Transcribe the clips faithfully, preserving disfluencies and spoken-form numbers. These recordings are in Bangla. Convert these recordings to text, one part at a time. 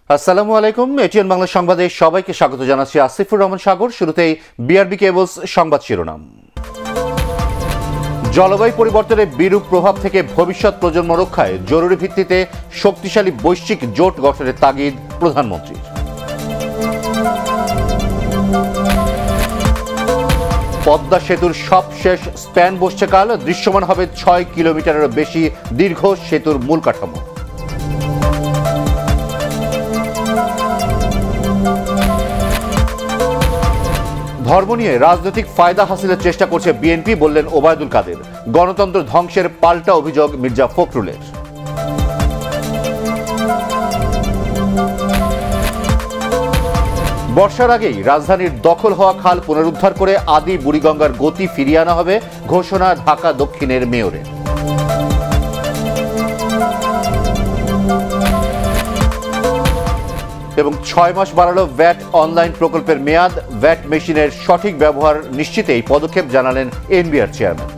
আসসালামু আলাইকুম। এটিএন বাংলা সংবাদে সবাইকে স্বাগত জানাচ্ছি। আসিফুর রহমান সাগর। শুরুতেই বিআরবি কেবলস সংবাদ শিরোনাম। জলবায়ু পরিবর্তনের বিরূপ প্রভাব থেকে ভবিষ্যৎ প্রজন্ম রক্ষায় জরুরি ভিত্তিতে শক্তিশালী বৈশ্বিক জোট গঠনের তাগিদ প্রধানমন্ত্রীর। পদ্মা সেতুর সবশেষ স্প্যান বসছে কাল। দৃশ্যমান হবে ছয় কিলোমিটারেরও বেশি দীর্ঘ সেতুর মূল কাঠামো। ধর্ম নিয়ে রাজনৈতিক ফায়দা হাসিলের চেষ্টা করছে বিএনপি, বললেন ওবায়দুল কাদের। গণতন্ত্র ধ্বংসের পাল্টা অভিযোগ মির্জা ফখরুলের। বর্ষার আগেই রাজধানীর দখল হওয়া খাল পুনরুদ্ধার করে আদি বুড়িগঙ্গার গতি ফিরিয়ে আনা হবে, ঘোষণা ঢাকা দক্ষিণের মেয়রের। এবং ছয় মাস বাড়ালো ভ্যাট অনলাইন প্রকল্পের মেয়াদ। ভ্যাট মেশিনের সঠিক ব্যবহার নিশ্চিতে এই পদক্ষেপ জানালেন এনবিআর চেয়ারম্যান।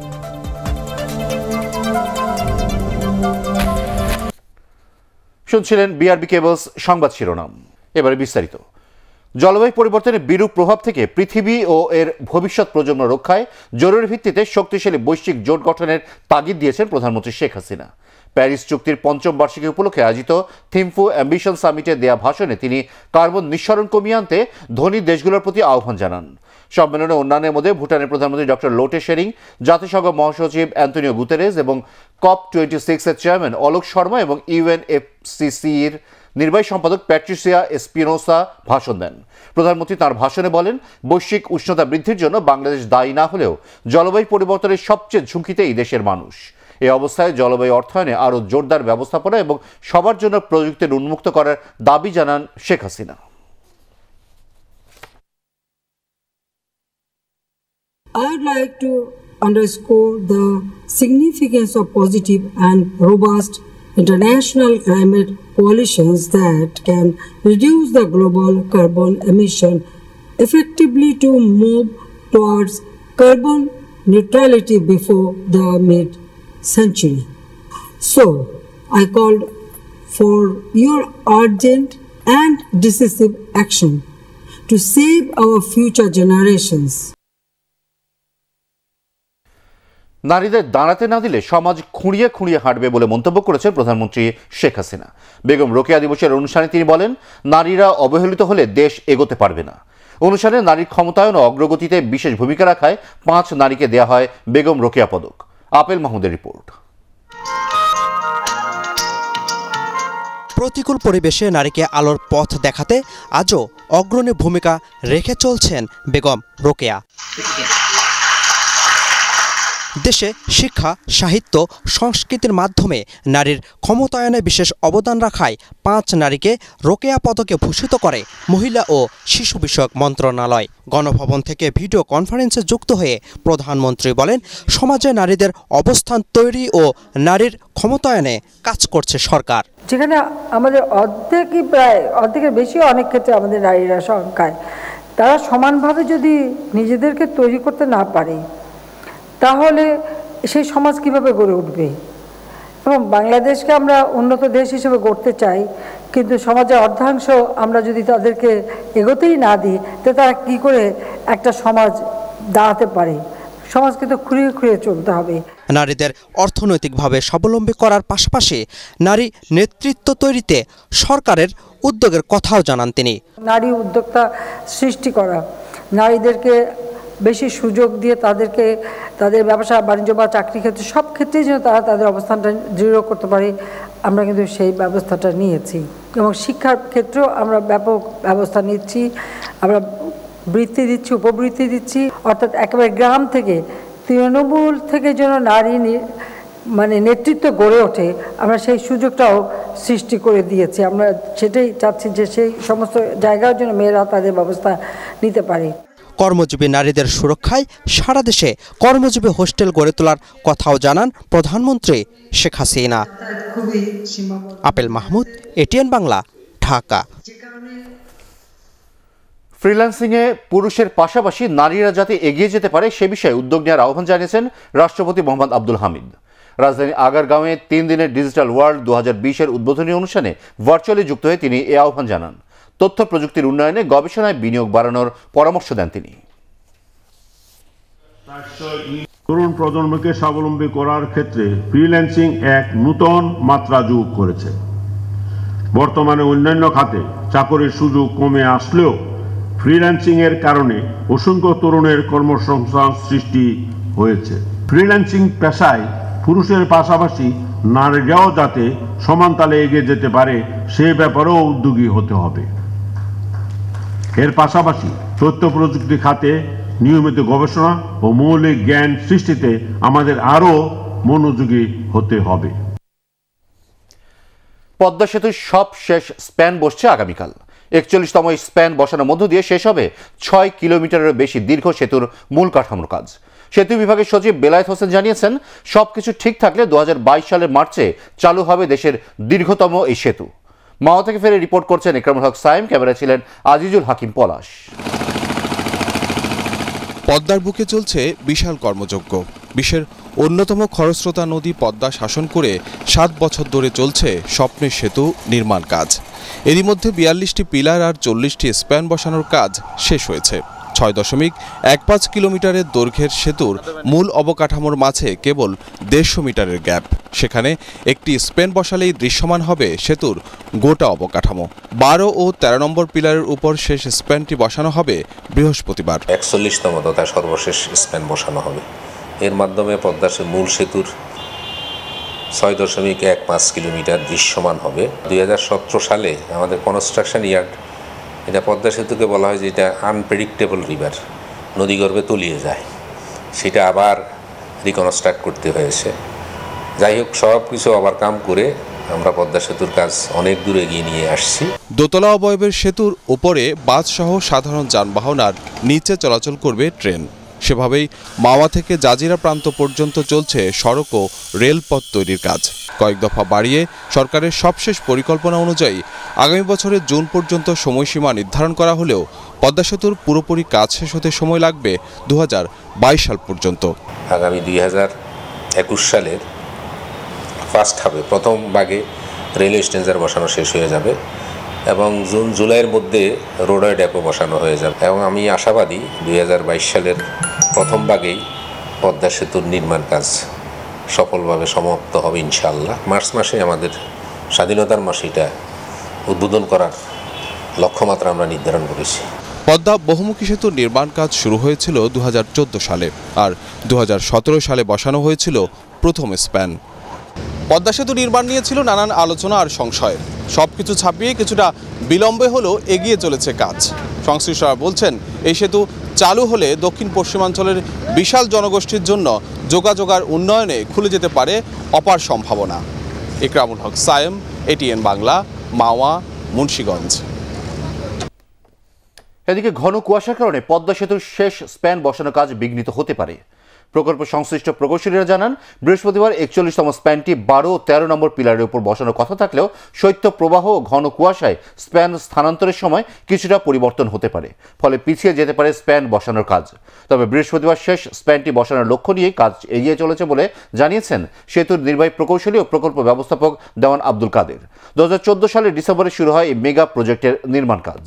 শুনছিলেন বিআরবি কেবলস সংবাদ শিরোনাম। এবারে বিস্তারিত। জলবায়ু পরিবর্তনের বিরূপ প্রভাব থেকে পৃথিবী ও এর ভবিষ্যৎ প্রজন্ম রক্ষায় জরুরি ভিত্তিতে শক্তিশালী বৈশ্বিক জোট গঠনের তাগিদ দিয়েছেন প্রধানমন্ত্রী শেখ হাসিনা। প্যারিস চুক্তির পঞ্চম বার্ষিকী উপলক্ষে আয়োজিত থিম্ফু অ্যাম্বিশন সামিটে দেয়া ভাষণে তিনি কার্বন নিঃসরণ কমিয়ে আনতে ধনী দেশগুলোর প্রতি আহ্বান জানান। সম্মেলনে অন্যান্যের মধ্যে ভুটানের প্রধানমন্ত্রী ডক্টর লোটে শেরিং, জাতিসংঘ মহাসচিব অ্যান্তোনিও গুতেরেস এবং কপ টোয়েন্টি সিক্স এর চেয়ারম্যান অলোক শর্মা এবং ইউএনএফসিসির নির্বাহী সম্পাদক প্যাট্রিসিয়া এসপিনোসা ভাষণ দেন। প্রধানমন্ত্রী তাঁর ভাষণে বলেন, বৈশ্বিক উষ্ণতা বৃদ্ধির জন্য বাংলাদেশ দায়ী না হলেও জলবায়ু পরিবর্তনের সবচেয়ে ঝুঁকিতে এই দেশের মানুষ। এই অবস্থায় জলবায়ু অর্থায়নে আরও জোরদার ব্যবস্থাপনা এবং সবার জন্য প্রযুক্তির উন্মুক্ত করার দাবি জানান Sheikh Hasina. I'd like to underscore the significance of positive and robust international climate coalitions that can reduce the global carbon emission effectively to move towards carbon neutrality before the mid-century. So, I called for your urgent and decisive action to save our future generations. নারীদের দাঁড়াতে না দিলে সমাজ খুঁড়িয়ে খুঁড়িয়ে হাঁটবে বলে মন্তব্য করেছেন প্রধানমন্ত্রী শেখ হাসিনা। বেগম রোকেয়া দিবসের অনুষ্ঠানে তিনি বলেন, নারীরা অবহেলিত হলে দেশ এগোতে পারবে না। অনুষ্ঠানে নারীর ক্ষমতায়ন ও অগ্রগতিতে বিশেষ ভূমিকা রাখায় পাঁচ নারীকে দেয়া হয় বেগম রোকেয়া পদক। আপেল মাহমুদের রিপোর্ট। প্রতিকূল পরিবেশে নারীকে আলোর পথ দেখাতে আজও অগ্রণী ভূমিকা রেখে চলছেন বেগম রোকেয়া। দেশে শিক্ষা, সাহিত্য, সংস্কৃতির মাধ্যমে নারীর ক্ষমতায়নে বিশেষ অবদান রাখায় পাঁচ নারীকে রোকেয়া পদকে ভূষিত করে মহিলা ও শিশু বিষয়ক মন্ত্রণালয়। গণভবন থেকে ভিডিও কনফারেন্সে যুক্ত হয়ে প্রধানমন্ত্রী বলেন, সমাজে নারীদের অবস্থান তৈরি ও নারীর ক্ষমতায়নে কাজ করছে সরকার। যেখানে আমাদের অর্ধেকই প্রায় অর্ধেকের বেশি অনেক ক্ষেত্রে আমাদের নারীরা সংখ্যায়, তারা সমানভাবে যদি নিজেদেরকে তৈরি করতে না পারে তাহলে সেই সমাজ কিভাবে গড়ে উঠবে? এবং বাংলাদেশকে আমরা উন্নত দেশ হিসেবে গড়তে চাই, কিন্তু সমাজের অর্ধাংশ আমরা যদি তাদেরকে এগোতেই না দিই তো তারা কী করে একটা সমাজ দাঁড়াতে পারে? সমাজকে তো খুঁড়িয়ে খুঁড়িয়ে চলতে হবে। নারীদের অর্থনৈতিকভাবে স্বাবলম্বী করার পাশাপাশি নারী নেতৃত্ব তৈরিতে সরকারের উদ্যোগের কথাও জানান তিনি। নারী উদ্যোক্তা সৃষ্টি করা, নারীদেরকে বেশি সুযোগ দিয়ে তাদেরকে তাদের ব্যবসা বাণিজ্য বা চাকরি ক্ষেত্রে সব ক্ষেত্রেই যেন তারা তাদের অবস্থানটা দৃঢ় করতে পারে, আমরা কিন্তু সেই ব্যবস্থাটা নিয়েছি। এবং শিক্ষার ক্ষেত্রেও আমরা ব্যাপক ব্যবস্থা নিচ্ছি, আমরা বৃত্তি দিচ্ছি, উপবৃত্তি দিচ্ছি, অর্থাৎ একেবারে গ্রাম থেকে তৃণমূল থেকে যেন নারী মানে নেতৃত্ব গড়ে ওঠে, আমরা সেই সুযোগটাও সৃষ্টি করে দিয়েছি। আমরা সেটাই চাচ্ছি যে সেই সমস্ত জায়গার জন্য মেয়েরা তাদের ব্যবস্থা নিতে পারে। কর্মজীবী নারীদের সুরক্ষায় সারা দেশে কর্মজীবী হোস্টেল গড়ে তোলার কথাও জানান প্রধানমন্ত্রী শেখ হাসিনা। আপেল মাহমুদ, এটিএন বাংলা, ঢাকা। ফ্রিল্যান্সিংয়ে পুরুষের পাশাপাশি নারীরা যাতে এগিয়ে যেতে পারে সে বিষয়ে উদ্যোগ নেওয়ার আহ্বান জানিয়েছেন রাষ্ট্রপতি মোহাম্মদ আব্দুল হামিদ। রাজধানী আগারগাঁওয়ে তিন দিনের ডিজিটাল ওয়ার্ল্ড দু হাজার বিশের উদ্বোধনী অনুষ্ঠানে ভার্চুয়ালি যুক্ত হয়ে তিনি এ আহ্বান জানান। তথ্য প্রযুক্তির উন্নয়নে গবেষণায় বিনিয়োগ বাড়ানোর পরামর্শ দেন তিনি। তরুণ প্রজন্মকে স্বাবলম্বী করার ক্ষেত্রে ফ্রিল্যান্সিং এক নূতন মাত্রা যোগ করেছে। বর্তমানে অন্যান্য খাতে চাকরির সুযোগ কমে আসলেও ফ্রিল্যান্সিং এর কারণে অসংখ্য তরুণের কর্মসংস্থান সৃষ্টি হয়েছে। ফ্রিল্যান্সিং পেশায় পুরুষের পাশাপাশি নারীরাও যাতে সমান তালে এগিয়ে যেতে পারে সে ব্যাপারেও উদ্যোগী হতে হবে। এর পাশাপাশি তথ্য প্রযুক্তি খাতে নিয়মিত গবেষণা ও মৌলিক জ্ঞান সৃষ্টিতে আমাদের আরও মনোযোগী হতে হবে। পদ্মা সেতুর সব শেষ স্প্যান বসছে আগামীকাল। একচল্লিশতম স্প্যান বসানোর মধ্য দিয়ে শেষ হবে ছয় কিলোমিটারের বেশি দীর্ঘ সেতুর মূল কাঠামোর কাজ। সেতু বিভাগের সচিব বেলায়েত হোসেন জানিয়েছেন, সবকিছু ঠিক থাকলে দু হাজার বাইশ সালের মার্চে চালু হবে দেশের দীর্ঘতম এই সেতু। মাওয়া থেকে ফেরে রিপোর্ট করছেন ইকরামুল হক সাইম, ক্যামেরা ছিলেন আজিজুল হাকিম পলাশ। পদ্মার বুকে চলছে বিশাল কর্মযজ্ঞ। বিশ্বের অন্যতম খরস্রোতা নদী পদ্মা শাসন করে সাত বছর ধরে চলছে স্বপ্নের সেতু নির্মাণ কাজ। এরই মধ্যে বিয়াল্লিশটি পিলার আর চল্লিশটি স্প্যান বসানোর কাজ শেষ হয়েছে। ছয় দশমিক এক পাঁচ কিলোমিটারের দৈর্ঘ্যের সেতুর মূল অবকাঠামোর মাঝে কেবল দেড়শো মিটারের গ্যাপ। সেখানে একটি স্প্যান বসালেই দৃশ্যমান হবে সেতুর গোটা অবকাঠামো। বারো ও তেরো নম্বর পিলারের উপর শেষ স্প্যানটি বসানো হবে বৃহস্পতিবার। একচল্লিশতম তথা সর্বশেষ স্প্যান বসানো হবে। এর মাধ্যমে পদ্মা মূল সেতুর ছয় দশমিক এক পাঁচ কিলোমিটার দৃশ্যমান হবে। দুই হাজার সতেরো সালে আমাদের কনস্ট্রাকশন ইয়ার্ড, এটা পদ্মা সেতুকে বলা হয় যে এটা আনপ্রেডিক্টেবল রিভার, নদীগর্ভে তলিয়ে যায়, সেটা আবার রিকনস্ট্রাক্ট করতে হয়েছে। যাই হোক, সব কিছু ওভারকাম করে আমরা পদ্মা সেতুর কাজ অনেক দূর এগিয়ে নিয়ে আসছি। দোতলা অবয়বের সেতুর উপরে বাসসহ সাধারণ যানবাহন আর নিচে চলাচল করবে ট্রেন। সেভাবেই মাওয়া থেকে জাজিরা প্রান্ত পর্যন্ত চলছে সড়ক ও রেলপথ তৈরির কাজ। কয়েক দফা বাড়িয়ে সরকারের সবশেষ পরিকল্পনা অনুযায়ী আগামী বছরের জুন পর্যন্ত সময়সীমা নির্ধারণ করা হলেও পদ্মা সেতুর পুরোপুরি কাজ শেষ হতে সময় লাগবে দু হাজার বাইশ সাল পর্যন্ত। আগামী দুই হাজার একুশ সালের ফার্স্ট হাফে প্রথম ভাগে রেলওয়ে স্ট্যান্ডার বসানো শেষ হয়ে যাবে এবং জুন জুলাইয়ের মধ্যে রোডওয়ে ডেপো বসানো হয়ে যাবে এবং আমি আশাবাদী দুই হাজার বাইশ সালের প্রথম ভাগেই পদ্মা সেতুর নির্মাণ কাজ সফলভাবে সমাপ্ত হবে ইনশাআল্লাহ। মার্চ মাসে আমাদের স্বাধীনতার মাসে এটা উদ্বোধন করার লক্ষ্যমাত্রা আমরা নির্ধারণ করেছি। পদ্মা বহুমুখী সেতুর নির্মাণ কাজ শুরু হয়েছিল দু হাজার চোদ্দো সালে আর দু হাজার সতেরো সালে বসানো হয়েছিল প্রথম স্প্যান। পদ্মা সেতু নির্মাণ নিয়ে ছিল নানান আলোচনা আর সংশয়। সব কিছু ছাপিয়ে কিছুটা বিলম্বে হলেও এগিয়ে চলেছে কাজ। সংশ্লিষ্টরা বলছেন, এই সেতু চালু হলে দক্ষিণ পশ্চিমাঞ্চলের বিশাল জনগোষ্ঠীর জন্য যোগাযোগার উন্নয়নে খুলে যেতে পারে অপার সম্ভাবনা। ইকরামুল হক সায়েম, এটিএন বাংলা, মাওয়া, মুন্সিগঞ্জ। এদিকে ঘন কুয়াশার কারণে পদ্মা সেতুর শেষ স্প্যান বসানোর কাজ বিঘ্নিত হতে পারে। প্রকল্প সংশ্লিষ্ট প্রকৌশলীরা জানান, বৃহস্পতিবার একচল্লিশতম স্প্যানটি বারো ও তেরো নম্বর পিলারের উপর বসানোর কথা থাকলেও শৈত্য প্রবাহ ও ঘন কুয়াশায় স্প্যান স্থানান্তরের সময় কিছুটা পরিবর্তন হতে পারে, ফলে পিছিয়ে যেতে পারে স্প্যান বসানোর কাজ। তবে বৃহস্পতিবার শেষ স্প্যানটি বসানোর লক্ষ্য নিয়েই কাজ এগিয়ে চলেছে বলে জানিয়েছেন সেতুর নির্বাহী প্রকৌশলী ও প্রকল্প ব্যবস্থাপক দেওয়ান আব্দুল কাদের। দু হাজার চোদ্দো সালের ডিসেম্বরে শুরু হয় এই মেগা প্রজেক্টের নির্মাণ কাজ।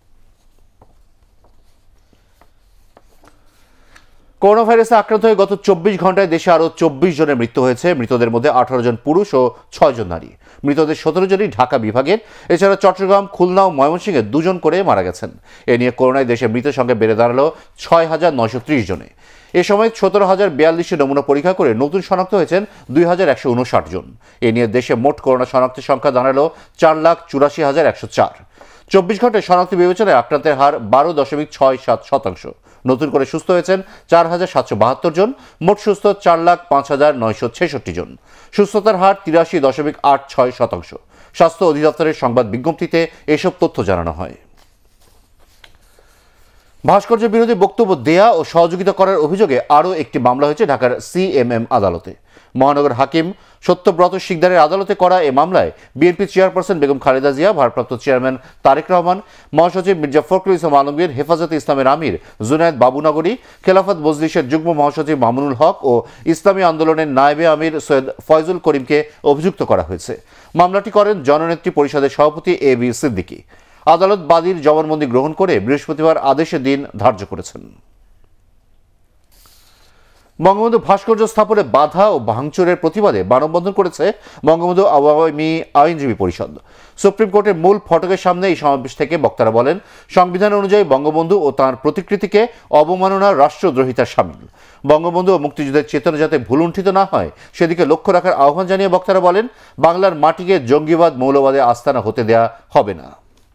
করোনা ভাইরাসে আক্রান্ত হয়ে গত চব্বিশ ঘন্টায় দেশে আরও চব্বিশ জনের মৃত্যু হয়েছে। মৃতদের মধ্যে আঠারো জন পুরুষ ও ছয় জন নারী। মৃতদের সতেরো জনই ঢাকা বিভাগের। এছাড়া চট্টগ্রাম, খুলনা ও ময়মনসিংহে দুজন করে মারা গেছেন। এ নিয়ে করোনায় দেশে মৃতের সংখ্যা বেড়ে দাঁড়ালো ছয় হাজার নয়শো ত্রিশ জনে। এ সময় সতেরো হাজার বিয়াল্লিশটি নমুনা পরীক্ষা করে নতুন শনাক্ত হয়েছেন দুই হাজার একশো উনষাট জন। এ নিয়ে দেশে মোট করোনা শনাক্তের সংখ্যা দাঁড়ালো চার লাখ চুরাশি হাজার একশো চার। চব্বিশ ঘন্টায় শনাক্ত বিবেচনায় আক্রান্তের হার বারো দশমিক ছয় সাত শতাংশ। নতুন করে সুস্থ হয়েছেন চার হাজার সাতশো বাহাত্তর জন। মোট সুস্থ চার লাখ পাঁচ হাজার নয়শো ছেষট্টি জন। সুস্থতার হার তিরাশি দশমিক আট ছয় শতাংশ। স্বাস্থ্য অধিদপ্তরের সংবাদ বিজ্ঞপ্তিতে এসব তথ্য জানানো হয়। ভাস্কর্য বিরোধী বক্তব্য দেয়া ও সহযোগিতা করার অভিযোগে আরও একটি মামলা হয়েছে ঢাকার সিএমএম আদালতে। মহানগর হাকিম সত্যব্রত শিকদারের আদালতে করা এ মামলায় বিএনপি চেয়ারপারসন বেগম খালেদা জিয়া, ভারপ্রাপ্ত চেয়ারম্যান তারেক রহমান, মহাসচিব মির্জা ফখরুল ইসলাম আলমগীর, হেফাজতে ইসলামের আমির জুনায়েদ বাবুনগরী, খেলাফত মজলিসের যুগ্ম মহাসচিব মামুনুল হক ও ইসলামী আন্দোলনের নায়েবে আমির সৈয়দ ফয়জুল করিমকে অভিযুক্ত করা হয়েছে। মামলাটি করেন জননেত্রী পরিষদের সভাপতি এ বি সিদ্দিকী। আদালত বাদীর জবানবন্দি গ্রহণ করে বৃহস্পতিবার আদেশের দিন ধার্য করেছেন। বঙ্গবন্ধু ভাস্কর্য স্থাপনে বাধা ও ভাঙচুরের প্রতিবাদে মানববন্ধন করেছে বঙ্গবন্ধু আওয়ামী আইনজীবী পরিষদ। সুপ্রিম কোর্টের মূল ফটকের সামনে এই সমাবেশ থেকে বক্তারা বলেন, সংবিধান অনুযায়ী বঙ্গবন্ধু ও তাঁর প্রতিকৃতিকে অবমাননা রাষ্ট্রদ্রোহিতার শামিল। বঙ্গবন্ধু ও মুক্তিযুদ্ধের চেতনা যাতে ভুলুণ্ঠিত না হয় সেদিকে লক্ষ্য রাখার আহ্বান জানিয়ে বক্তারা বলেন, বাংলার মাটিকে জঙ্গিবাদ মৌলবাদে আস্তানা হতে দেয়া হবে না।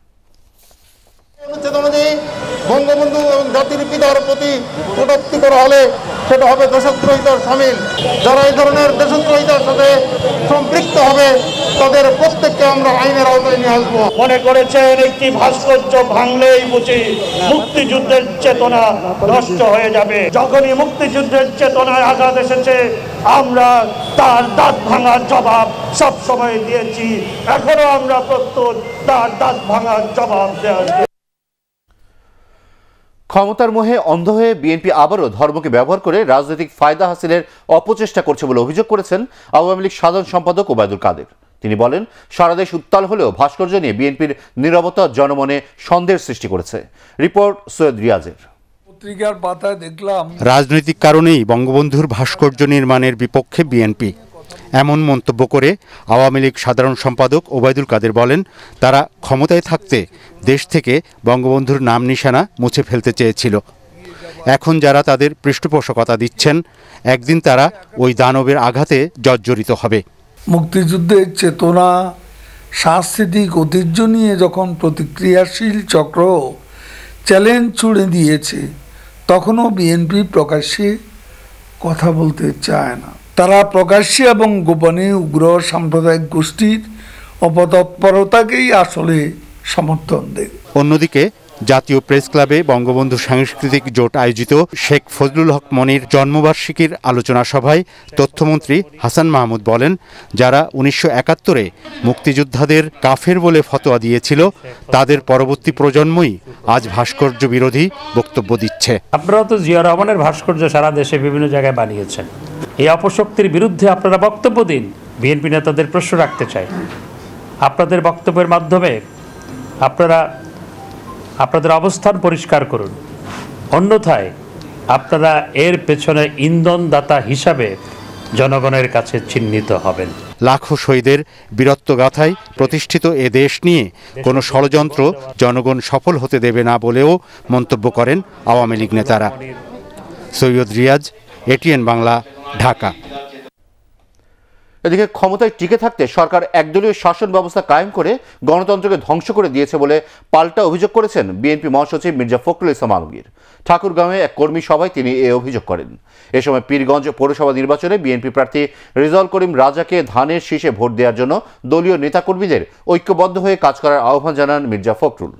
বঙ্গবন্ধু এবং জাতির পিতার প্রতি কটূক্তি করা হলে সেটা হবে দেশদ্রোহিতার শামিল। যারা এই ধরনের দেশদ্রোহিতার সাথে সম্পৃক্ত হবে তাদের প্রত্যেককে আমরা আইনের আওতায় নিয়ে আসবো। মনে করেছেন একটি ভাস্কর্য ভাঙলেই বুঝি মুক্তিযুদ্ধের চেতনা নষ্ট হয়ে যাবে। যখনই মুক্তিযুদ্ধের চেতনায় আঘাত এসেছে আমরা তার দাঁত ভাঙার জবাব সব সময় দিয়েছি, এখনো আমরা প্রস্তুত তার দাঁত ভাঙার জবাব দেওয়ার। ক্ষমতার মোহে অন্ধ হয়ে বিএনপি আবারও ধর্মকে ব্যবহার করে রাজনৈতিক ফায়দা হাসিলের অপচেষ্টা করছে বলে অভিযোগ করেছেন আওয়ামী লীগ সাধারণ সম্পাদক ওবায়দুল কাদের। তিনি বলেন, সারা দেশ উত্তাল হলেও ভাস্কর্য নিয়ে বিএনপির নীরবতা জনমনে সন্দেহের সৃষ্টি করেছে। রিপোর্ট সৈয়দ রিয়াজের। পত্রিকার পাতায় দেখলাম রাজনৈতিক কারণেই বঙ্গবন্ধুর ভাস্কর্য নির্মাণের বিপক্ষে বিএনপি। এমন মন্তব্য করে আওয়ামী লীগ সাধারণ সম্পাদক ওবায়দুল কাদের বলেন, তারা ক্ষমতায় থাকতে দেশ থেকে বঙ্গবন্ধুর নাম নিশানা মুছে ফেলতে চেয়েছিল। এখন যারা তাদের পৃষ্ঠপোষকতা দিচ্ছেন, একদিন তারা ওই দানবের আঘাতে জর্জরিত হবে। মুক্তিযুদ্ধের চেতনা, সাংস্কৃতিক ঐতিহ্য নিয়ে যখন প্রতিক্রিয়াশীল চক্র চ্যালেঞ্জ ছুড়ে দিয়েছে, তখনও বিএনপি প্রকাশ্যে কথা বলতে চায় না। তারা প্রকাশ্যে এবং গোপনে উগ্র সাম্প্রদায়িক গোষ্ঠীর অপতৎপরতাকেই আসলে সমর্থন দেয়। অন্যদিকে জাতীয় প্রেস ক্লাবে বঙ্গবন্ধু সাংস্কৃতিক জোট আয়োজিত শেখ ফজলুল হক মনির জন্মবার্ষিকীর আলোচনা সভায় তথ্যমন্ত্রী হাসান মাহমুদ বলেন, যারা উনিশশো একাত্তরে মুক্তিযোদ্ধাদের কাফের বলে ফতোয়া দিয়েছিল, তাদের পরবর্তী প্রজন্মই আজ ভাস্কর্য বিরোধী বক্তব্য দিচ্ছে। আপনারা তো জিয়া রহমানের ভাস্কর্য সারা দেশে বিভিন্ন জায়গায় বানিয়েছেন। এই অপশক্তির বিরুদ্ধে আপনারা বক্তব্য দিন। বিএনপি নেতাদের প্রশ্ন রাখতে চাই, আপনাদের বক্তব্যের মাধ্যমে আপনারা আপনাদের অবস্থান পরিষ্কার করুন, অন্যথায় আপনারা এর পেছনে ইন্ধনদাতা হিসাবে জনগণের কাছে চিহ্নিত হবেন। লাখো শহীদের বীরত্বগাথায় প্রতিষ্ঠিত এ দেশ নিয়ে কোনো ষড়যন্ত্র জনগণ সফল হতে দেবে না বলেও মন্তব্য করেন আওয়ামী লীগ নেতারা। সৈয়দ রিয়াজ, এটিএন বাংলা, ঢাকা। এদিকে ক্ষমতায় টিকে থাকতে সরকার একদলীয় শাসন ব্যবস্থা কায়েম করে গণতন্ত্রকে ধ্বংস করে দিয়েছে বলে পাল্টা অভিযোগ করেছেন বিএনপি মহাসচিব মির্জা ফখরুল ইসলাম আলমগীর। ঠাকুরগাঁওয়ে এক কর্মী সভায় তিনি এ অভিযোগ করেন। এ সময় পীরগঞ্জ পৌরসভা নির্বাচনে বিএনপি প্রার্থী রেজাউল করিম রাজাকে ধানের শীষে ভোট দেওয়ার জন্য দলীয় নেতাকর্মীদের ঐক্যবদ্ধ হয়ে কাজ করার আহ্বান জানান মির্জা ফখরুল।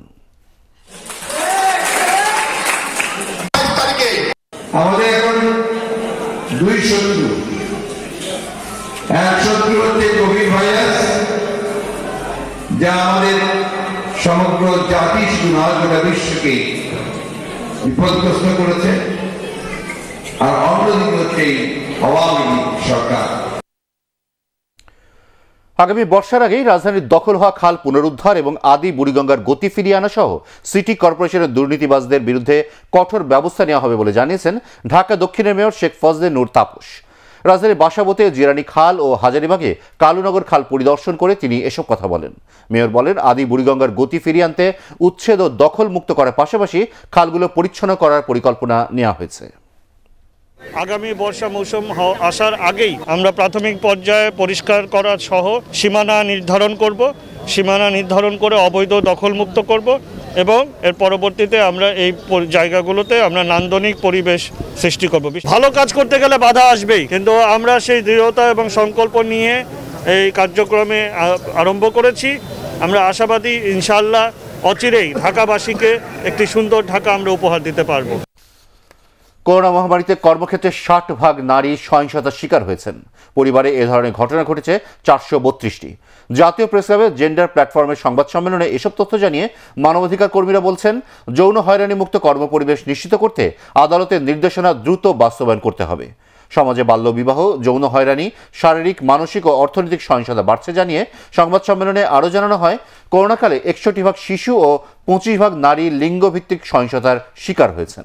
আমাদের এখন দুই শত্রু, এক শত্রু হচ্ছে কোভিড ভাইরাস, যা আমাদের সমগ্র জাতি শুধু নয় গোটা বিশ্বকে বিপদগ্রস্ত করেছে, আর অন্যদিকে হচ্ছে আওয়ামী লীগ সরকার। আগামী বর্ষার আগেই রাজধানীর দখল হওয়া খাল পুনরুদ্ধার এবং আদি বুড়িগঙ্গার গতি ফিরিয়ে আনা সহ সিটি কর্পোরেশনের দুর্নীতিবাজদের বিরুদ্ধে কঠোর ব্যবস্থা নেওয়া হবে বলে জানিয়েছেন ঢাকা দক্ষিণের মেয়র শেখ ফজলে নূর তাপস। রাজধানীর বাসাবোতে জিরানি খাল ও হাজারীবাগে কালুনগর খাল পরিদর্শন করে তিনি এসব কথা বলেন। মেয়র বলেন, আদি বুড়িগঙ্গার গতি ফিরিয়ে আনতে উচ্ছেদ ও দখল মুক্ত করার পাশাপাশি খালগুলো পরিচ্ছন্ন করার পরিকল্পনা নেওয়া হয়েছে। আগামী বর্ষা মৌসুম আসার আগেই আমরা প্রাথমিক পর্যায়ে পরিষ্কার করা সহ সীমানা নির্ধারণ করব, সীমানা নির্ধারণ করে অবৈধ দখলমুক্ত করব এবং এর পরবর্তীতে আমরা এই জায়গাগুলোতে আমরা নান্দনিক পরিবেশ সৃষ্টি করব। ভালো কাজ করতে গেলে বাধা আসবেই, কিন্তু আমরা সেই দৃঢ়তা এবং সংকল্প নিয়ে এই কার্যক্রমে আরম্ভ করেছি। আমরা আশাবাদী ইনশাআল্লাহ অচিরেই ঢাকাবাসীকে একটি সুন্দর ঢাকা আমরা উপহার দিতে পারবো। করোনা মহামারীতে কর্মক্ষেত্রে ষাট ভাগ নারী সহিংসতার শিকার হয়েছেন। পরিবারে এ ধরনের ঘটনা ঘটেছে চারশো বত্রিশটি। জাতীয় প্রেস ক্লাবে জেন্ডার প্ল্যাটফর্মের সংবাদ সম্মেলনে এসব তথ্য জানিয়ে মানবাধিকার কর্মীরা বলছেন, যৌন হয়রানি মুক্ত কর্মপরিবেশ নিশ্চিত করতে আদালতের নির্দেশনা দ্রুত বাস্তবায়ন করতে হবে। সমাজে বাল্যবিবাহ, যৌন হয়রানি, শারীরিক, মানসিক ও অর্থনৈতিক সহিংসতা বাড়ছে জানিয়ে সংবাদ সম্মেলনে আরও জানানো হয়, করোনাকালে একষট্টি ভাগ শিশু ও পঁচিশ ভাগ নারী লিঙ্গভিত্তিক সহিংসতার শিকার হয়েছেন।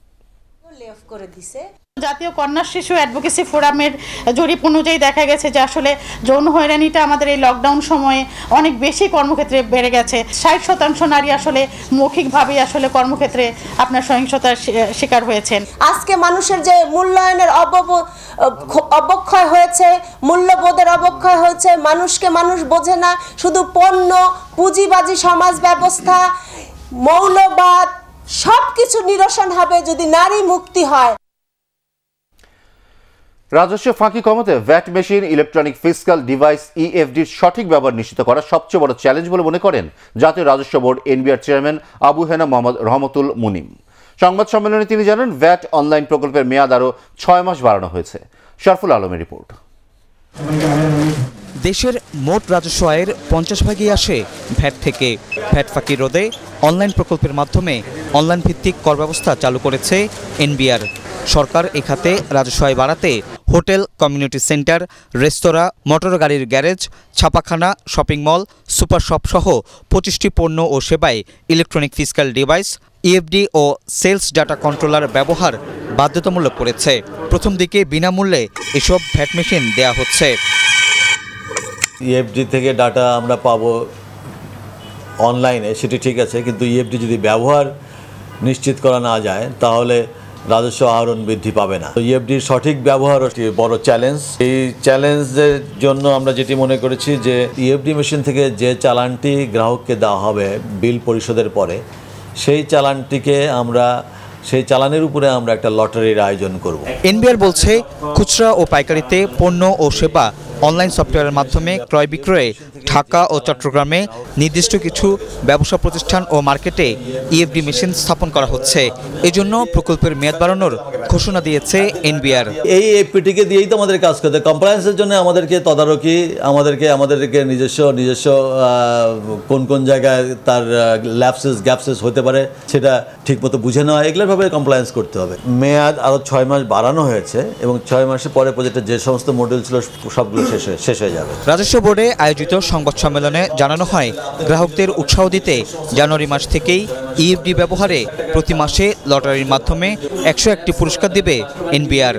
জাতীয় কন্যা শিশু অ্যাডভোকেসি ফোরামের জরিপ অনুযায়ী দেখা গেছে যে আসলে যৌন হয়রানিটা আমাদের এই লকডাউন সময়ে অনেক বেশি কর্মক্ষেত্রে বেড়ে গেছে। ষাট শতাংশ নারী আসলে মৌখিকভাবেই আসলে কর্মক্ষেত্রে আপনার সহিংসতার শিকার হয়েছেন। আজকে মানুষের যে মূল্যায়নের অবক্ষয় হয়েছে, মূল্যবোধের অবক্ষয় হয়েছে, মানুষকে মানুষ বোঝে না, শুধু পণ্য, পুঁজিবাজি সমাজ ব্যবস্থা, মৌলবাদ সব কিছু নিরসন হবে যদি নারী মুক্তি হয়। রাজস্ব ফাঁকি কমাতে VAT machine, electronic fiscal device ইএফডির সঠিক ব্যবহার নিশ্চিত করা সবচেয়ে বড় চ্যালেঞ্জ বলে মনে করেন জাতীয় রাজস্ব board NBR chairman Abu Hena Mohammad Rahmatul Munim. সংবাদ সম্মেলনে তিনি জানান, ভ্যাট অনলাইন প্রকল্পের মেয়াদ আরও ছয় মাস বাড়ানো হয়েছে। শরফুল আলমের রিপোর্ট। দেশের মোট রাজস্ব আয়ের পঞ্চাশ ভাগই আসে ভ্যাট থেকে। ভ্যাট ফাঁকি রোধে অনলাইন প্রকল্পের মাধ্যমে অনলাইন ভিত্তিক কর ব্যবস্থা চালু করেছে এনবিআর। সরকার এ খাতে রাজস্ব আয় বাড়াতে হোটেল, কমিউনিটি সেন্টার, রেস্তোরাঁ, মোটর গাড়ির গ্যারেজ, ছাপাখানা, শপিং মল, সুপার শপ সহ পঁচিশটি পণ্য ও সেবায় ইলেকট্রনিক ফিসকাল ডিভাইস, ইএফডি ও সেলস ডাটা কন্ট্রোলার ব্যবহার বাধ্যতামূলক করেছে। প্রথম দিকে বিনামূল্যে এসব ভ্যাট মেশিন দেয়া হচ্ছে। ইএফডি থেকে ডাটা আমরা পাবো অনলাইনে, সেটি ঠিক আছে, কিন্তু ইএফডি যদি ব্যবহার নিশ্চিত করা না যায় তাহলে রাজস্ব আহরণ বৃদ্ধি পাবে না। ইএফডির সঠিক ব্যবহার একটি বড় চ্যালেঞ্জ। এই চ্যালেঞ্জের জন্য আমরা যেটি মনে করেছি যে ইএফডি মেশিন থেকে যে চালানটি গ্রাহককে দেওয়া হবে বিল পরিশোধের পরে, সেই চালানটিকে আমরা সেই চালানের উপরে আমরা একটা লটারির আয়োজন করব। এনবিআর বলছে, খুচরা ও পাইকারিতে পণ্য ও সেবা অনলাইন সফটওয়্যারের মাধ্যমে ক্রয় বিক্রয়ে ঢাকা ও চট্টগ্রামে নির্দিষ্ট কিছু ব্যবসা প্রতিষ্ঠান ও মার্কেটে ইএফডি মেশিন স্থাপন করা হচ্ছে। এজন্য প্রকল্পের মেয়াদ বাড়ানোর ঘোষণা দিয়েছে এনবিআর। এই এফপিটিকে দিয়েই তো আমাদের কাজ করতে, কমপ্লায়েন্সের জন্য আমাদেরকে তদারকি, আমাদেরকে আমাদেরকে নিজস্ব নিজস্ব কোন কোন জায়গায় তার ল্যাপসেস গ্যাপসেস হতে পারে সেটা ঠিকমতো বুঝে নেওয়া, এগুলোভাবে কমপ্লায়েন্স করতে হবে। মেয়াদ আরও ছয় মাস বাড়ানো হয়েছে এবং ছয় মাসের পরে প্রজেক্টের যে সমস্ত মডেল ছিল সবগুলো শেষ হয়ে শেষ হয়ে যাবে। রাজস্ব বোর্ডে আয়োজিত সংবাদ সম্মেলনে জানানো হয়, গ্রাহকদের উৎসাহ দিতে জানুয়ারি মাস থেকেই ইএফডি ব্যবহারে প্রতি মাসে লটারির মাধ্যমে একশো একটি পুরস্কার দিবে এনবিআর।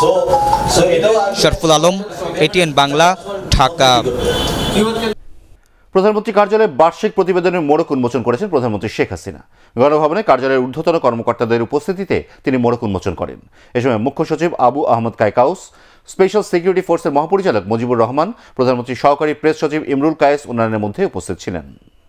শরফুল আলম, এটিএন বাংলা, ঢাকা। প্রধানমন্ত্রী কার্যালয়ে বার্ষিক প্রতিবেদনের মোড়ক উন্মোচন করেছেন প্রধানমন্ত্রী শেখ হাসিনা। গণভবনে কার্যালয়ের ঊর্ধ্বতন কর্মকর্তাদের উপস্থিতিতে তিনি মোড়ক উন্মোচন করেন। এ সময় মুখ্য সচিব আবু আহমদ কায়কাউস, স্পেশাল সিকিউরিটি ফোর্সের মহাপরিচালক মুজিবুর রহমান, প্রধানমন্ত্রীর সহকারী প্রেস সচিব ইমরুল কায়েস অন্যান্যের মধ্যে উপস্থিত ছিলেন।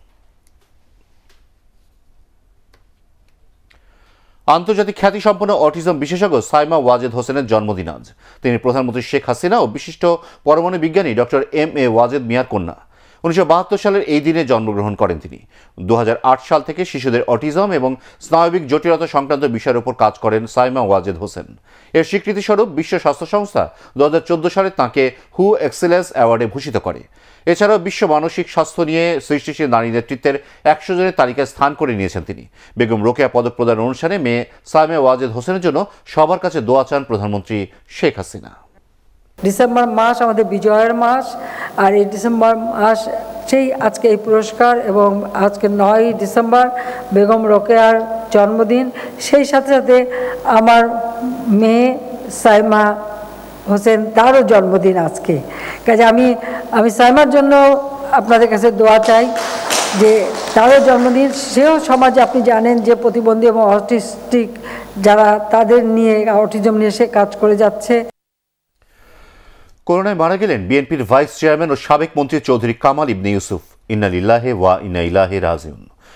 আন্তর্জাতিক খ্যাতিসম্পন্ন অটিজম বিশেষজ্ঞ সাইমা ওয়াজেদ হোসেনের জন্মদিন আজ। তিনি প্রধানমন্ত্রী শেখ হাসিনা ও বিশিষ্ট পরমাণু বিজ্ঞানী ডক্টর এম এ ওয়াজেদ মিয়ার কন্যা। উনিশশো বাহাত্তর সালের এই দিনে জন্মগ্রহণ করেন তিনি। দু হাজার আট সাল থেকে শিশুদের অটিজম এবং স্নায়বিক জটিলতা সংক্রান্ত বিষয়ের উপর কাজ করেন সাইমা ওয়াজেদ হোসেন। এর স্বীকৃতিস্বরূপ বিশ্ব স্বাস্থ্য সংস্থা দু হাজার চোদ্দ সালে তাঁকে হু এক্সেলেন্স অ্যাওয়ার্ডে ভূষিত করে। এছাড়াও বিশ্ব মানসিক স্বাস্থ্য নিয়ে সৃষ্টিশীল নারী নেতৃত্বের একশো জনের তালিকায় স্থান করে নিয়েছেন তিনি। বেগম রোকেয়া পদক প্রদান অনুষ্ঠানে মেয়ে সাইমা ওয়াজেদ হোসেনের জন্য সবার কাছে দোয়া চান প্রধানমন্ত্রী শেখ হাসিনা। ডিসেম্বর মাস আমাদের বিজয়ের মাস, আর এই ডিসেম্বর মাস সেই আজকে এই পুরস্কার, এবং আজকে নয় ডিসেম্বর বেগম রোকেয়ার জন্মদিন। সেই সাথে সাথে আমার মেয়ে সাইমা হোসেন, তারও জন্মদিন আজকে। কাজে আমি আমি সাইমার জন্য আপনাদের কাছে দোয়া চাই যে তারও জন্মদিন, সেও সমাজে আপনি জানেন যে প্রতিবন্ধী এবং অটিস্টিক যারা, তাদের নিয়ে অটিজম নিয়ে সে কাজ করে যাচ্ছে। করোনায় মারা গেলেন বিএনপির ভাইস চেয়ারম্যান ও সাবেক মন্ত্রী চৌধুরী কামাল ইবনে ইউসুফ। ইন্না লিল্লাহি ওয়া ইন্না ইলাইহি রাজিউন।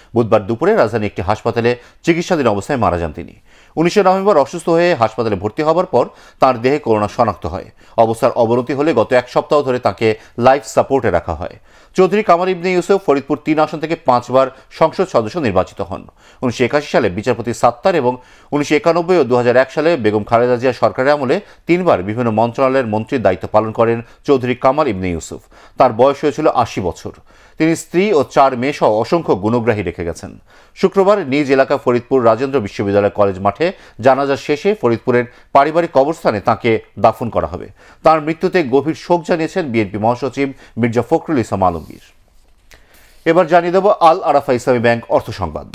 বুধবার দুপুরে রাজধানী একটি হাসপাতালে চিকিৎসাধীন অবস্থায় মারা যান তিনি। উনিশে নভেম্বর অসুস্থ হয়ে হাসপাতালে ভর্তি হওয়ার পর তাঁর দেহে করোনা শনাক্ত হয়। অবস্থার অবনতি হলে গত এক সপ্তাহ ধরে তাঁকে লাইফ সাপোর্টে রাখা হয়। চৌধুরী কামাল ইবনে ইউসুফ ফরিদপুর তিন আসন থেকে পাঁচবার সংসদ সদস্য নির্বাচিত হন। উনিশশো একাশি সালে বিচারপতি সাত্তার এবং উনিশশো একানব্বই ও দু হাজার এক সালে বেগম খালেদা জিয়া সরকারের আমলে তিনবার বিভিন্ন মন্ত্রণালয়ের মন্ত্রীর দায়িত্ব পালন করেন চৌধুরী কামাল ইবনে ইউসুফ। তার বয়স হয়েছিল আশি বছর। তিনি স্ত্রী ও চার মেয়ে সহ অসংখ্য গুণগ্রাহী রেখে গেছেন। শুক্রবার নিজ এলাকা ফরিদপুর রাজেন্দ্র বিশ্ববিদ্যালয় কলেজ মাঠে জানাজা শেষে ফরিদপুরের পারিবারিক কবরস্থানে তাঁকে দাফন করা হবে। তাঁর মৃত্যুতে গভীর শোক জানিয়েছেন বিএনপি মহাসচিব মির্জা ফখরুল ইসলাম আলমগীর। এবার জানিয়ে দেব আল আরাফা ইসলামী ব্যাংক অর্থ সংবাদ।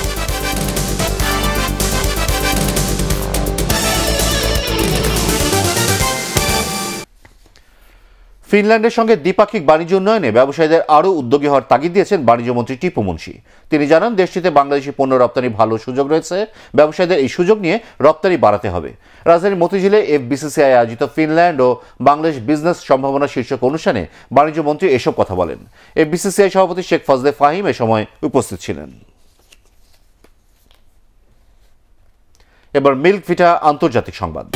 ফিনল্যান্ডের সঙ্গে দ্বিপাক্ষিক বাণিজ্য উন্নয়নে ব্যবসায়ীদের আরও উদ্যোগী হওয়ার তাগিদ দিয়েছেন বাণিজ্যমন্ত্রী টিপু মুন্সি। তিনি জানান, দেশটিতে বাংলাদেশি পণ্য রপ্তানি ভালো সুযোগ রয়েছে, ব্যবসায়ীদের এই সুযোগ নিয়ে রপ্তানি বাড়াতে হবে। রাজধানীর মতিঝিলে এফবিসিসিআই আয়োজিত ফিনল্যান্ড ও বাংলাদেশ বিজনেস সম্ভাবনা শীর্ষক অনুষ্ঠানে বাণিজ্যমন্ত্রী এসব কথা বলেন। এফবিসিসিআই সভাপতি শেখ ফজলে ফাহিম এ সময় উপস্থিত ছিলেন। এবার মিল্ক ভিটা আন্তর্জাতিক সংবাদ।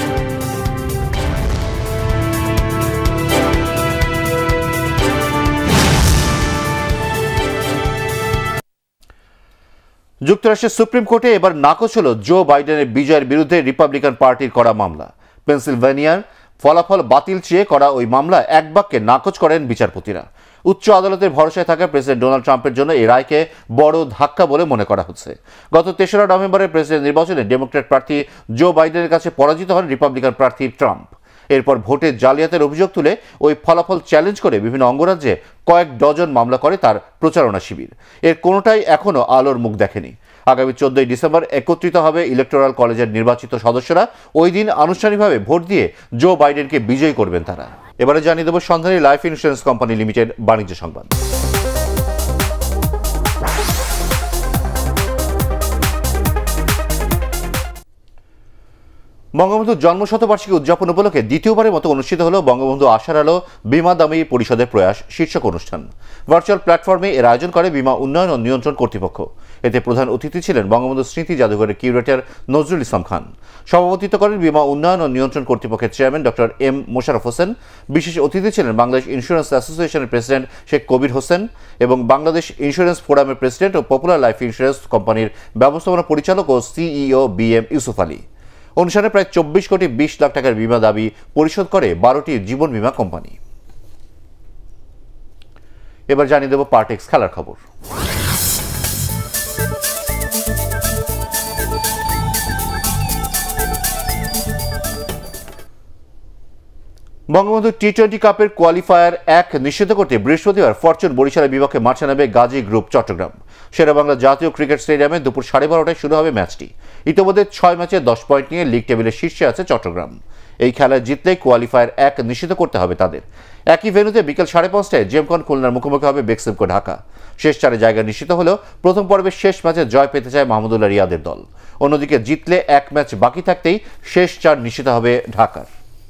যুক্তরাষ্ট্রের সুপ্রিম কোর্টে এবার নাকচ হল জো বাইডেনের বিজয়ের বিরুদ্ধে রিপাবলিকান পার্টির করা মামলা। পেনসিলভেনিয়ার ফলাফল বাতিল চেয়ে করা ওই মামলা এক বাক্যে নাকচ করেন বিচারপতিরা। উচ্চ আদালতের ভরসায় থাকা প্রেসিডেন্ট ডোনাল্ড ট্রাম্পের জন্য এই রায়কে বড় ধাক্কা বলে মনে করা হচ্ছে। গত তেসরা নভেম্বরের প্রেসিডেন্ট নির্বাচনে ডেমোক্র্যাট প্রার্থী জো বাইডেনের কাছে পরাজিত হন রিপাবলিকান প্রার্থী ট্রাম্প। এরপর ভোটে জালিয়াতের অভিযোগ তুলে ওই ফলাফল চ্যালেঞ্জ করে বিভিন্ন অঙ্গরাজ্যে কয়েক ডজন মামলা করে তার প্রচারণা শিবির। এর কোনোটাই এখনও আলোর মুখ দেখেনি। আগামী চোদ্দই ডিসেম্বর একত্রিত হবে ইলেকটোরাল কলেজের নির্বাচিত সদস্যরা। ওই দিন আনুষ্ঠানিকভাবে ভোট দিয়ে জো বাইডেনকে বিজয়ী করবেন তারা। এবারে জানিয়ে দেব সন্ধানী লাইফ ইন্স্যুরেন্স কোম্পানি লিমিটেড বাণিজ্য সংবাদ। বঙ্গবন্ধুর জন্মশতবার্ষিকী উদযাপন উপলক্ষে দ্বিতীয়বারের মতো অনুষ্ঠিত হল বঙ্গবন্ধু আশার আলো বীমা দাবি পরিষদের প্রয়াস শীর্ষক অনুষ্ঠান। ভার্চুয়াল প্ল্যাটফর্মে এর আয়োজন করে বীমা উন্নয়ন ও নিয়ন্ত্রণ কর্তৃপক্ষ। এতে প্রধান অতিথি ছিলেন বঙ্গবন্ধু স্মৃতি জাদুঘরের কিউরেটর নজরুল ইসলাম খান। সভাপতিত্ব করেন বীমা উন্নয়ন ও নিয়ন্ত্রণ কর্তৃপক্ষের chairman doctor M Mosharraf Hossain. বিশেষ অতিথি ছিলেন বাংলাদেশ ইন্স্যুরেন্স অ্যাসোসিয়েশনের প্রেসিডেন্ট শেখ কবির হোসেন এবং বাংলাদেশ ইন্স্যুরেন্স ফোরামের প্রেসিডেন্ট ও পপুলার লাইফ ইন্স্যুরেন্স কোম্পানির ব্যবস্থাপনা পরিচালক ও CEO B M Yusuf Ali. অনুষ্ঠানে প্রায় চব্বিশ কোটি বিশ লাখ টাকার বীমা দাবি পরিশোধ করে বারোটি জীবন বীমা কোম্পানি। এবার জানিয়ে দেব পার্টেক্স খেলার খবর। বঙ্গবন্ধু টি টোয়েন্টি কাপের কোয়ালিফায়ার এক নিশ্চিত করতে বৃহস্পতিবার ফরচুন বরিশালের বিপক্ষে মাঠে নামবে গাজী গ্রুপ চট্টগ্রাম। শেরেবাংলা জাতীয় ক্রিকেট স্টেডিয়ামে দুপুর সাড়ে বারোটায় শুরু হবে ম্যাচটি। ইতিমধ্যে ছয় ম্যাচে দশ পয়েন্ট নিয়ে লিগ টেবিলের শীর্ষে আছে চট্টগ্রাম। এই খেলায় জিতলে কোয়ালিফায়ার এক নিশ্চিত করতে হবে তাদের। একই ভেন্যুতে বিকেল সাড়ে পাঁচটায় জেমকন খুলনার মুখোমুখি হবে বেক্সিমকো ঢাকা। শেষ চারে জায়গা নিশ্চিত হলেও প্রথম পর্বের শেষ ম্যাচে জয় পেতে চায় মাহমুদুল্লাহ রিয়াদের দল। অন্যদিকে জিতলে এক ম্যাচ বাকি থাকতেই শেষ চার নিশ্চিত হবে ঢাকার।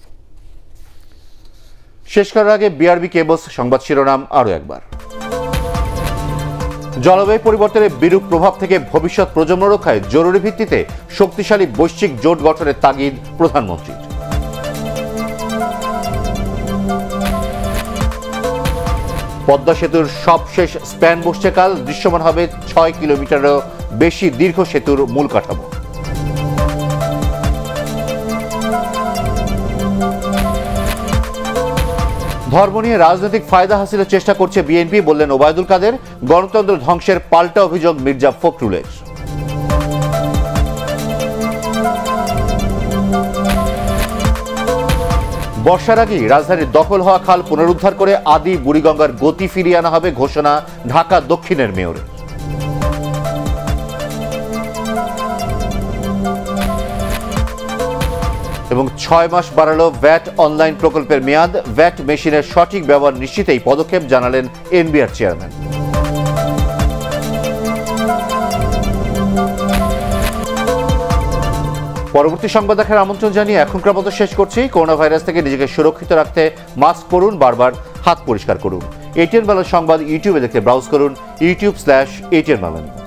শেষ করার আগে বিআরবি কেবলস সংবাদ শিরোনাম আরও একবার। জলবায়ু পরিবর্তনের বিরূপ প্রভাব থেকে ভবিষ্যৎ প্রজন্ম রক্ষায় জরুরি ভিত্তিতে শক্তিশালী বৈশ্বিক জোট গঠনের তাগিদ প্রধানমন্ত্রীর। পদ্মা সেতুর সবশেষ স্প্যান বসছে কাল। দৃশ্যমান হবে ছয় কিলোমিটারেরও বেশি দীর্ঘ সেতুর মূল কাঠামো। ধর্ম নিয়ে রাজনৈতিক ফায়দা হাসিলের চেষ্টা করছে বিএনপি, বললেন ওবায়দুল কাদের। গণতন্ত্র ধ্বংসের পাল্টা অভিযোগ মির্জা ফখরুলের। বর্ষার আগেই রাজধানীর দখল হওয়া খাল পুনরুদ্ধার করে আদি বুড়িগঙ্গার গতি ফিরিয়ে আনা হবে ঘোষণা ঢাকা দক্ষিণের মেয়রের। এবং ছয় মাস বাড়ালো ভ্যাট অনলাইন প্রকল্পের মেয়াদ। ভ্যাট মেশিনের সঠিক ব্যবহার নিশ্চিতেই পদক্ষেপ, জানালেন এনবিআর চেয়ারম্যান। পরবর্তী সংবাদ দেখার আমন্ত্রণ জানিয়ে এখনকার মতো শেষ করছি। করোনা ভাইরাস থেকে নিজেকে সুরক্ষিত রাখতে মাস্ক পরুন, বারবার হাত পরিষ্কার করুন। এটিএন বাংলা সংবাদ ইউটিউবে দেখতে ব্রাউজ করুন ইউটিউব স্ল্যাশ এটিএন বাংলা।